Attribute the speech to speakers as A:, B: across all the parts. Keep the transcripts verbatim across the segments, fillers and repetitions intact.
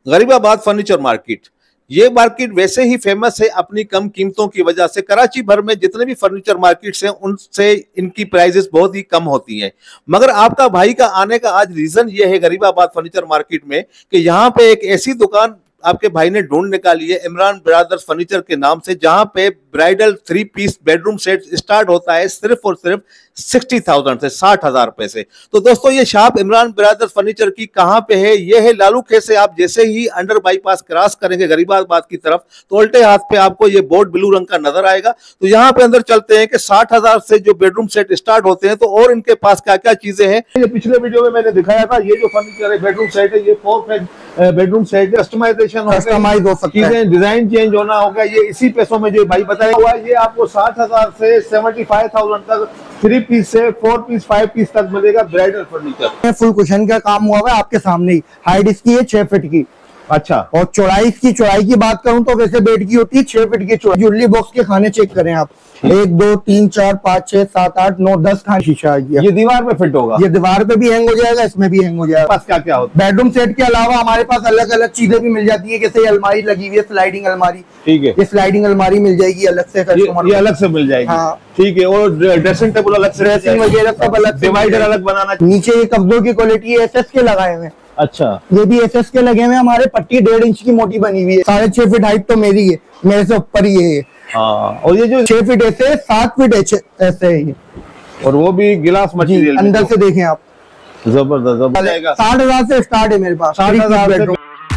A: Garibabad furniture market, ये market वैसे ही फेमस है अपनी कम कीमतों की वजह से। कराची भर में जितने भी फर्नीचर मार्केट्स हैं उनसे इनकी प्राइजेस बहुत ही कम होती हैं। मगर आपका भाई का आने का आज रीजन ये है गरीबाबाद फर्नीचर मार्केट में कि यहाँ पे एक ऐसी दुकान आपके भाई ने ढूंढ निकाली है इमरान ब्रदर्स फर्नीचर के नाम से, जहां पे bridal three piece bedroom set start होता है सिर्फ और सिर्फ सिक्सटी थाउजेंड से, साठ हजार रुपए से। तो दोस्तों ये शॉप इमरान ब्रदर्स फर्नीचर की कहां पे है? ये है लालू खे से आप जैसे ही अंडर बाईपास क्रॉस करेंगे गरीबाबाद की तरफ तो उल्टे हाथ पे आपको ये बोर्ड ब्लू रंग का नजर आएगा। तो यहाँ पे अंदर चलते हैं कि साठ हजार से जो बेडरूम सेट स्टार्ट होते हैं तो और इनके पास क्या क्या चीजें हैं। ये पिछले वीडियो में मैंने दिखाया था, ये जो फर्नीचर है बेडरूम सेट है, ये four bedroom set, customization customize हो सकती है, डिजाइन चेंज होना होगा। ये इसी पैसों में जो भाई बताया हुआ है, ये आपको साठ हजार से सेवेंटी फाइव थाउजेंड तक थ्री पीस से फोर पीस फाइव पीस तक मिलेगा ब्राइडल फर्नीचर।
B: फुल कुशन का काम हुआ है आपके सामने ही। हाइट इसकी है छह फीट की।
A: अच्छा, और
B: चौड़ाई की चौड़ाई की बात करूं तो वैसे बेड की होती है छह फीट की चौड़ाई। ज्वेलरी बॉक्स के खाने चेक करें आप, एक दो तीन चार पाँच छह सात आठ नौ दस खाने शीशा आ गया।
A: ये दीवार पे फिट होगा,
B: ये दीवार पे भी हैंग हो जाएगा, इसमें भी हैंग हो जाएगा।
A: पास क्या क्या होता
B: है बेडरूम सेट के अलावा हमारे पास अलग अलग चीजें भी मिल जाती है, जैसे अलमारी लगी हुई है, स्लाइडिंग अलमारी।
A: ठीक है,
B: ये स्लाइडिंग अलमारी मिल जाएगी अलग से,
A: ये, ये अलग से मिल जाएगी।
B: हाँ
A: ठीक है, और ड्रेसिंग टेबल अलग से,
B: ड्रेसिंग वगैरह सब अलग,
A: डिवाइडर अलग बनाना।
B: नीचे ये कब्जों की क्वालिटी एस एस के लगाए हुए।
A: अच्छा,
B: ये भी एस एस के लगे हुए। हमारे पट्टी डेढ़ इंच की मोटी बनी हुई है, साढ़े छह फीट हाइट तो मेरी है, मेरे से ऊपर ही है।
A: हाँ, और ये जो
B: छह फीट ऐसे सात फीट ऐसे है ये,
A: और वो भी गिलास मटेरियल
B: अंदर से देखें आप।
A: जबरदस्त जबरदस्त।
B: साठ हजार से स्टार्ट है मेरे पास, साठ हजार।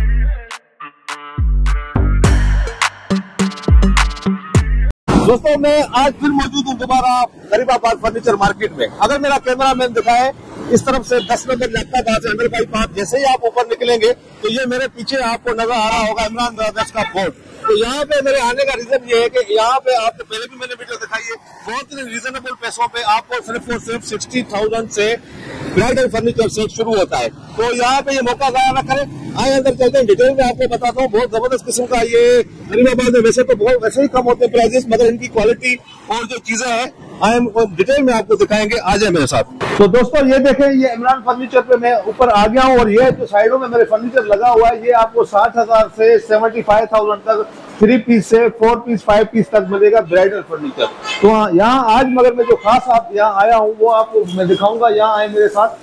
A: दोस्तों मैं आज फिर मौजूद हूँ दोबारा गरीबाबाद फर्नीचर मार्केट में। अगर मेरा कैमरा मैन दिखाए इस तरफ से दस नंबर लगता है, अंडर बाईपास जैसे ही आप ऊपर निकलेंगे तो ये मेरे पीछे आपको नजर आ रहा होगा इमरान ब्रदर्स का बोर्ड। तो यहाँ पे मेरे आने का रीजन ये है कि यहाँ पे आपको पहले भी मैंने वीडियो दिखाई है, बहुत ही रीजनेबल पैसों पे आपको सिर्फ और सिर्फ सिक्सटी थाउजेंड से ब्राइडल फर्नीचर सेट शुरू होता है। तो यहाँ पे ये मौका जाया ना करें, आए अंदर चलते हैं, डिटेल में आपको बताता हूँ। बहुत जबरदस्त किस्म का ये गरीबाबाद में वैसे तो बहुत वैसे ही कम होते हैं प्राइजेस, मगर इनकी क्वालिटी और जो चीजें हैं आए डिटेल में आपको दिखाएंगे। आ जाए मेरे साथ। तो दोस्तों ये देखें, ये इमरान फर्नीचर पे मैं ऊपर आ गया हूँ और ये जो साइडों में मेरे फर्नीचर लगा हुआ है, ये आपको साठ हजार से सेवेंटी फाइव थाउजेंड तक थ्री पीस से फोर पीस फाइव पीस तक मिलेगा ब्राइडल फर्नीचर। तो यहाँ आज मगर मैं जो खास आप यहाँ आया हूँ वो आपको मैं दिखाऊंगा। यहाँ आए मेरे साथ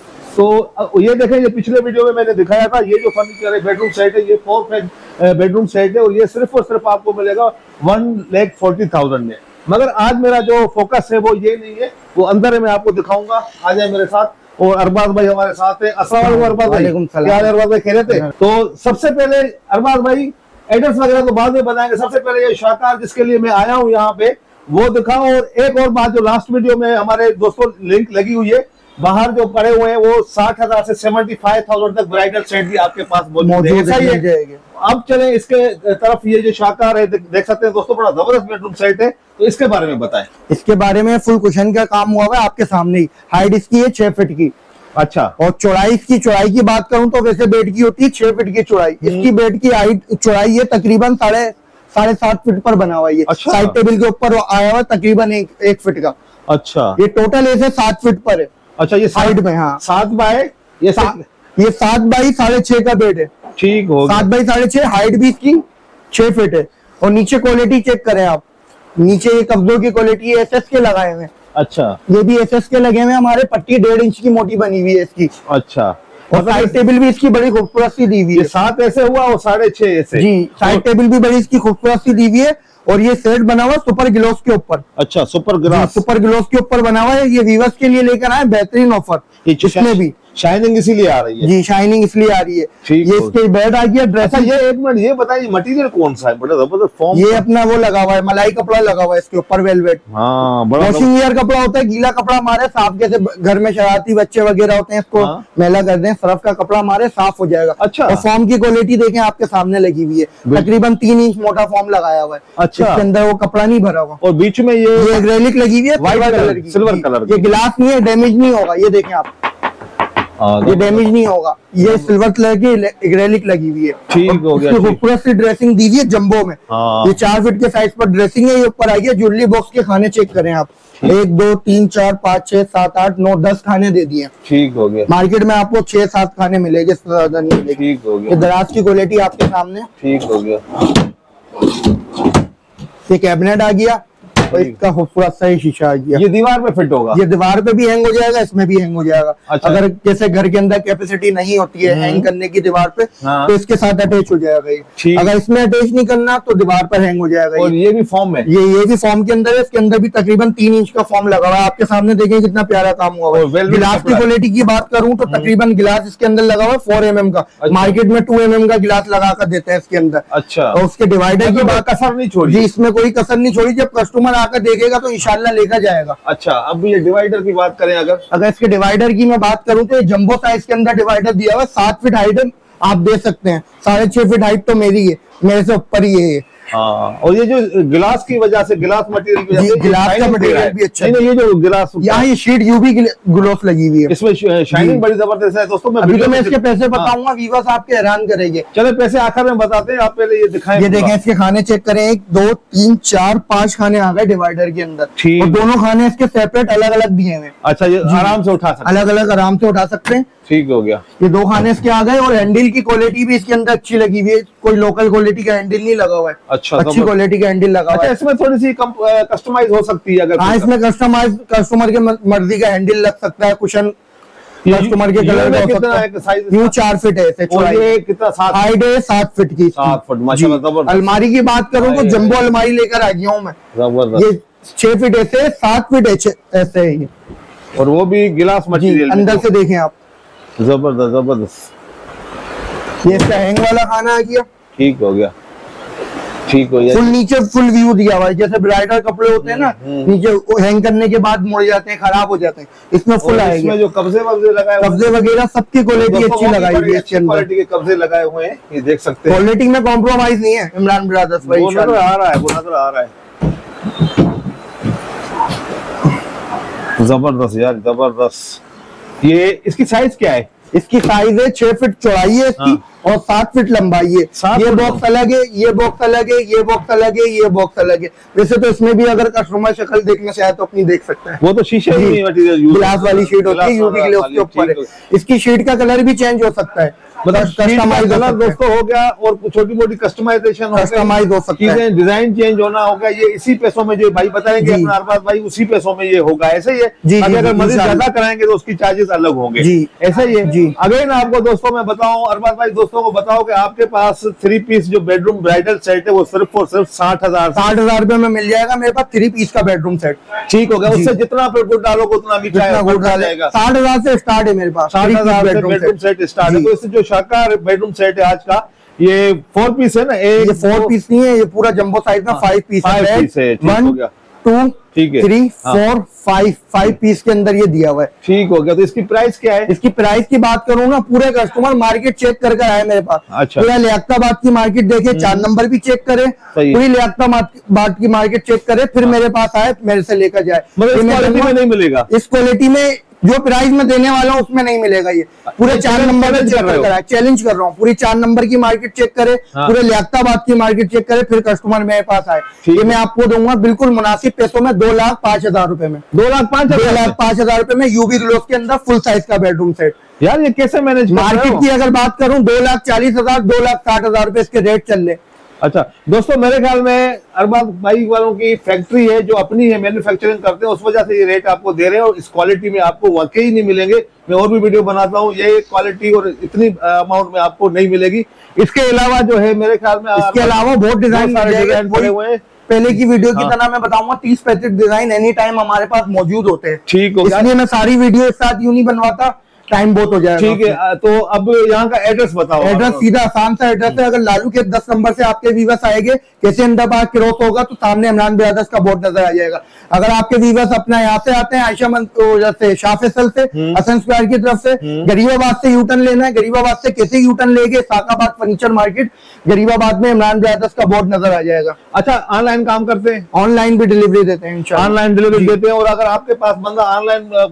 A: तो ये देखें, ये पिछले वीडियो में मैंने दिखाया था, ये जो फर्नीचर है बेडरूम सेट है, ये फोर बेडरूम सेट है और ये सिर्फ और सिर्फ आपको मिलेगा वन लैख फोर्टी थाउजेंड में। मगर आज मेरा जो फोकस है वो ये नहीं है, वो अंदर है, मैं आपको दिखाऊंगा। आ जाए मेरे साथ। और अरबाज भाई हमारे साथ है। अस्सलाम वालेकुम अरबाज भाई। क्या अरबाज भाई, कह रहे थे? तो सबसे पहले अरबाज भाई एड्रेस वगैरह तो बाद में बताएंगे, सबसे पहले ये शाकार जिसके लिए मैं आया हूँ यहाँ पे वो दिखाओ। और एक और बात, जो लास्ट वीडियो में हमारे दोस्तों लिंक लगी हुई है, बाहर जो पड़े हुए हैं वो साठ हजार से सेवेंटी फाइव थाउजेंड तक ब्राइडल सेट भी आपके पास मौजूद है। अब चले इसके तरफ, ये जो शाकार है देख सकते हैं दोस्तों, बड़ा जबरदस्त बेडरूम सेट है, तो इसके बारे में बताएं।
B: इसके बारे में फुल कुशन का काम हुआ है आपके सामने ही। हाइट इसकी है छह फीट की।
A: अच्छा, और
B: चौड़ाई इसकी चौड़ाई की बात करूं तो वैसे बेड की होती है छह फीट की चौड़ाई। इसकी बेड की हाइट चौड़ाई है तकरीबन साढ़े साढ़े सात फीट पर बना हुआ है।
A: अच्छा,
B: साइड टेबल के ऊपर आया हुआ तकरीबन एक, एक फीट का।
A: अच्छा,
B: ये टोटल ऐसे सात फीट पर है।
A: अच्छा, ये
B: साइड में, हाँ
A: सात बाय ये सात
B: ये सात बाई साढ़े छह का बेड है।
A: ठीक हो,
B: सात बाई साढ़े छह, हाइट भी इसकी छह फीट है। और नीचे क्वालिटी चेक करें आप, नीचे ये कब्जों की क्वालिटी एस एस के लगाए हुए।
A: अच्छा,
B: ये भी एस एस के लगे हुए। हमारे पट्टी डेढ़ इंच की मोटी बनी हुई है इसकी।
A: अच्छा,
B: और साइड टेबल भी इसकी बड़ी खूबसूरत सी दी हुई है।
A: सात ऐसे हुआ और साढ़े छह ऐसे।
B: जी, साइड टेबल भी बड़ी इसकी खूबसूरत सी दी हुई है। और ये सेट बना हुआ सुपर ग्लोस के ऊपर।
A: अच्छा, सुपर ग्लास,
B: सुपर ग्लोस के ऊपर बना हुआ है। ये व्यूअर्स के लिए लेकर आए बेहतरीन ऑफर, इसमें भी
A: शाइनिंग इसीलिए आ रही है।
B: जी, शाइनिंग इसलिए आ रही है। ये इसके बेड आ गया। ड्रेस,
A: ये एक मिनट ये बताइए मटेरियल कौन सा है? बड़ा जबरदस्त फॉर्म।
B: ये अपना वो लगा हुआ है, मलाई कपड़ा लगा हुआ है इसके ऊपर, वेलवेट।
A: हाँ,
B: वॉशिंग वेयर कपड़ा होता है, गीला कपड़ा हमारे साफ, जैसे घर में शरारती बच्चे वगैरह होते हैं इसको हाँ? मैला कर दें, सर्फ का कपड़ा हमारे साफ हो जाएगा।
A: अच्छा,
B: और फॉर्म की क्वालिटी देखें आपके सामने लगी हुई है, तकरीबन तीन इंच मोटा फॉर्म लगाया हुआ है।
A: अच्छा,
B: इसके अंदर वो कपड़ा नहीं भरा हुआ।
A: और बीच में ये
B: रेलिक लगी हुई है
A: व्हाइट कलर की, सिल्वर कलर।
B: ये गिलास नहीं है, डैमेज नहीं होगा। ये देखें आप, ये डैमेज नहीं होगा। ये सिल्वर कलर की एक्रेलिक लगी हुई है।
A: ठीक हो गया।
B: खूबसूरत सी ड्रेसिंग दी हुई है जंबो में। ये चार फीट के साइज पर ड्रेसिंग है। ये ऊपर आई है। ज्वेलरी बॉक्स के खाने चेक करें आप, एक दो तीन चार पाँच छह सात आठ नौ दस खाने दे दिए। ठीक हो गया। मार्केट में आपको छह सात खाने मिलेंगे, इससे ज्यादा नहीं मिलेगी। ठीक हो गया। दराज की क्वालिटी आपके सामने। ठीक हो गया। ये कैबिनेट आ गया और इसका खूबसूरत सा ही शीशा आ गया। ये दीवार पे फिट होगा। ये दीवार पे भी हैंग हो जाएगा, इसमें भी हैंग हो जाएगा। अच्छा। अगर जैसे घर के अंदर कैपेसिटी नहीं होती है हैंग करने की दीवार पे, हाँ। तो इसके साथ अटैच हो जाएगा ये। अगर इसमें अटैच नहीं करना तो दीवार पर हैंग हो जाएगा। और ये भी फॉर्म है। ये ये भी फॉर्म के अंदर है। इसके अंदर भी तकरीबन तीन इंच का फॉर्म लगा हुआ है। आपके सामने देखें कितना प्यारा काम हुआ है। गिलास की क्वालिटी की बात करूँ तो तकरीबन गिलास इसके अंदर लगा हुआ है फोर एम एम का। मार्केट में टू एम एम का गिलास लगा कर देते हैं इसके अंदर। अच्छा। और उसके डिवाइडर की बात कसर नहीं छोड़ी जी, इसमें कोई कसर नहीं छोड़ी। जब कस्टमर आकर देखेगा तो इंशाल्लाह लेकर जाएगा। अच्छा, अब ये डिवाइडर की बात करें, अगर अगर इसके डिवाइडर की मैं बात करूं तो ये जंबो साइज के अंदर डिवाइडर दिया हुआ है। सात फीट हाइट आप दे सकते हैं, साढ़े छह फीट हाइट तो मेरी है, मेरे से ऊपर ही है। हाँ, और ये जो गिलास की वजह से, गिलास मटेरियल की वजह से, गिलास का मटेरियल भी अच्छा है। ये जो गिलास यहाँ ये शीट यूवी ग्लोस लगी हुई है, इसमें शाइनिंग बड़ी जबरदस्त है। दोस्तों मैं अभी तो मैं इसके पैसे बताऊंगा, वीवर्स आपके हैरान करेंगे। चलो पैसे आखिर में बताते हैं, आप पहले ये दिखाएं। ये देखें, इसके खाने चेक करें, एक दो तीन चार पांच खाने आ गए डिवाइडर के अंदर। और दोनों खाने इसके सेपरेट अलग अलग दिए हुए। अच्छा, ये आराम से उठा सकते, अलग अलग आराम से उठा सकते हैं। ठीक हो गया। ये दो खाने इसके आ गए। और हैंडल की क्वालिटी भी इसके अंदर अच्छी लगी हुई है, कोई लोकल क्वालिटी का हैंडल नहीं लगा हुआ है। अच्छा, अच्छी क्वालिटी का हैंडल लगा हुआ है। इसमें थोड़ी सी कस्टमाइज हो सकती है अगर। हाँ, इसमें कस्टमाइज कस्टमर के मर्जी का हैंडल लग सकता है, कुशन कस्टमर के कलर में हो सकता है। यूं चार फीट है, कितना हाइट है, सात फीट की, सात फीट माशाल्लाह। अलमारी की बात करूँ तो जंबो अलमारी लेकर आ गया हूँ मैं। ये छह फीट ऐसे, सात फीट ऐसे है, और वो भी गिलास मटेरियल अंदर से देखें आप। जबरदस्त जबरदस्त। ये इसका हैंग वाला खाना आ गया। ठीक हो गया। ठीक हो गया। फुल नीचे फुल व्यू दिया हुआ है। जैसे ब्राइडल कपड़े होते हैं ना, नीचे हैंग करने के बाद मुड़ जाते हैं, खराब हो जाते हैं, इसमें फुल आएगा। इसमें जो कब्जे वब्जे लगाए, कब्जे वगैरह सबकी क्वालिटी अच्छी लगाई हुई है। अच्छी क्वालिटी के कब्जे लगाए हुए हैं, ये देख सकते हैं। क्वालिटी में कॉम्प्रोमाइज नहीं है इमरान ब्रदर्स भाई। नजर आ रहा है, वो नजर आ रहा है। जबरदस्त यार, जबरदस्त। ये इसकी साइज क्या है? इसकी साइज है छह फीट चौड़ाई है इसकी। हाँ। और सात फीट लंबाई है। ये बॉक्स अलग है, ये बॉक्स अलग है, ये बॉक्स अलग है, ये बॉक्स अलग है। वैसे तो इसमें भी अगर कस्टमर शक्ल देखना चाहे तो अपनी देख सकता है। वो तो शीशे की मटेरियल गिलास वाली शीट होती है, यूवी ग्लास के ऊपर है। इसकी शीट का कलर भी चेंज हो सकता है, मतलब कस्टमाइज दोस्तों हो गया। और छोटी मोटी कस्टमाइजेशन हो कस्टमाइज हो सकती है, डिजाइन चेंज होना होगा। ये इसी पैसों में जो भाई बताएंगे अपना अरबाज भाई, उसी पैसों में ये होगा। ऐसे ही है, अगर मजीद ज्यादा कराएंगे तो उसकी चार्जेस अलग होंगे। ऐसा ही है जी। अगर ना आपको दोस्तों मैं बताऊं, अरबाज भाई दोस्तों को बताओ कि आपके पास थ्री पीस जो बेडरूम ब्राइडल सेट है वो सिर्फ और सिर्फ साठ हजार साठ हजार रुपए में मिल जाएगा मेरे पास, थ्री पीस का बेडरूम सेट। ठीक हो गया। उससे जितना आप गुड़ डालोगे उतना भी गुड़ डालेगा। साठ हजार से स्टार्ट है मेरे पास, साठ हजार बेडरूम सेट स्टार्ट है। तो इससे जो शानदार बेडरूम सेट है आज का, ये फोर पीस है ना? ये फोर पीस नहीं है, ये पूरा जंबो साइज में फाइव पीस है। One two three four five five piece के अंदर ये दिया हुआ है। ठीक हो गया। तो इसकी प्राइस क्या है? इसकी प्राइस की बात करूँ ना, पूरे कस्टमर मार्केट चेक कर कर आए मेरे पास। अच्छा। पूरा लियाकताबाद की मार्केट देखे, चार नंबर भी चेक करे, पूरी लियाकताबाद की मार्केट चेक करे, फिर मेरे पास आए, मेरे से लेकर जाए। मतलब इस क्वालिटी में नहीं मिलेगा। इस क्वालिटी में जो प्राइस में देने वाला हूँ उसमें नहीं मिलेगा। ये पूरे चार नंबर में चेक कर रहा है, चैलेंज कर रहा हूँ। पूरी चार नंबर की मार्केट चेक करे, हाँ। पूरे लियाकताबाद की मार्केट चेक करे, फिर कस्टमर मेरे पास आए। ये मैं आपको दूंगा बिल्कुल मुनासिब पैसों में, दो लाख पांच हजार रुपए में। दो लाख पांच दो लाख पांच हजार रुपए में यूवी ग्लोस के अंदर फुल साइज का बेडरूम सेट। यार ये कैसे मैनेज? मार्केट की अगर बात करूँ दो लाख चालीस हजार दो लाख साठ हजार रुपए इसके रेट चल रहे। अच्छा दोस्तों, मेरे ख्याल में अरबाज भाई वालों की फैक्ट्री है जो अपनी है, मैन्युफैक्चरिंग करते हैं, उस वजह से ये रेट आपको दे रहे हैं। और इस क्वालिटी में आपको वाकई नहीं मिलेंगे। मैं और भी वीडियो बनाता हूँ, ये क्वालिटी और इतनी अमाउंट में आपको नहीं मिलेगी। इसके अलावा जो है मेरे ख्याल में इसके अलावा बहुत डिजाइन पड़े हुए हैं। पहले की वीडियो की तरह मैं बताऊंगा, तीस पैंतीस डिजाइन एनी टाइम हमारे पास मौजूद होते हैं। ठीक हो गया। इसलिए मैं सारी वीडियो एक साथ यूं नहीं बनवाता, टाइम बहुत हो जाएगा। ठीक है। तो अब यहाँ का एड्रेस बताओ। एड्रेस सीधा आसान सा एड्रेस है। अगर लालू के दस नंबर से आपके वीवर्स आएंगे, कैसे अहमदाबाद क्रॉस होगा तो सामने इमरान ब्रदर्स का बोर्ड नजर आ जाएगा। अगर आपके वीवर्स अपना यहाँ से आते हैं, आयशा से, शाह फैसल से, हसन स्क्वायर की तरफ से, गरीबाबाद से यूटर्न लेना है। गरीबाबाद से कैसे यूटर्न लेके साकाबाद फर्नीचर मार्केट, गरीबाबाद में इमरान ब्रदर्स का बोर्ड नजर आ जाएगा। अच्छा, ऑनलाइन काम करते हैं? ऑनलाइन भी डिलीवरी देते हैं, ऑनलाइन डिलीवरी देते हैं। और अगर आपके पास बंदा ऑनलाइन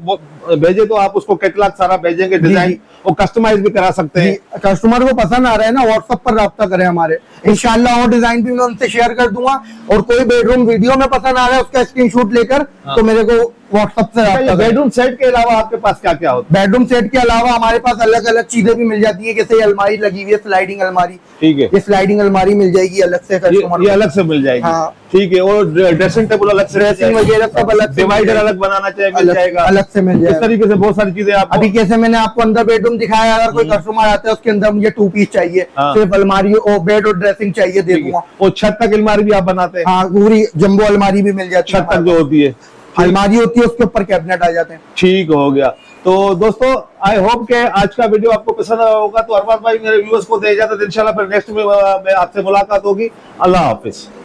A: भेजे तो आप उसको कैटलॉग सारा भेजेंगे, डिजाइन और कस्टमाइज भी करा सकते हैं।
B: कस्टमर को पसंद आ रहा है ना, व्हाट्सएप पर राब्ता करें हमारे, इंशाल्लाह और डिजाइन भी मैं उनसे शेयर कर दूंगा। और कोई बेडरूम वीडियो में पसंद आ रहा है उसका स्क्रीनशॉट लेकर तो मेरे को व्हाट्सएप से राब्ता।
A: बेडरूम सेट के अलावा आपके पास क्या क्या होता है?
B: बेडरूम सेट के अलावा हमारे पास अलग अलग चीजें भी मिल जाती है, जैसे अलमारी लगी हुई है, स्लाइडिंग अलमारी।
A: ठीक है,
B: ये स्लाइडिंग अलमारी मिल जाएगी अलग से,
A: ये, ये अलग से मिल जाएगी।
B: हाँ।
A: ठीक है, और ड्रेसिंग टेबल अलग से,
B: ड्रेसिंग वगैरह सब अलग,
A: डिवाइडर अलग बनाना चाहिए, मिल
B: अलग,
A: जाएगा,
B: अलग से मिल जाएगा।
A: इस तरीके से बहुत सारी चीजें आप
B: अभी कैसे मैंने आपको अंदर बेडरूम दिखाया, अगर कोई कस्टमर आता है उसके अंदर मुझे टू पीस चाहिए,
A: हाँ।
B: सिर्फ अलमारी और बेड और ड्रेसिंग चाहिए, दे दूंगा।
A: और छत तक अलमारी भी आप बनाते हैं?
B: हाँ, पूरी जंबो अलमारी भी मिल जाती है,
A: छत तक जो होती है
B: अलमारी होती है, उसके ऊपर कैबिनेट आ जाते हैं।
A: ठीक हो गया। तो दोस्तों आई होप के आज का वीडियो आपको पसंद आया होगा। तो अरबाज भाई मेरे व्यूअर्स को दे इजाजत, इंशाल्लाह फिर नेक्स्ट में आपसे मुलाकात होगी। अल्लाह हाफिज।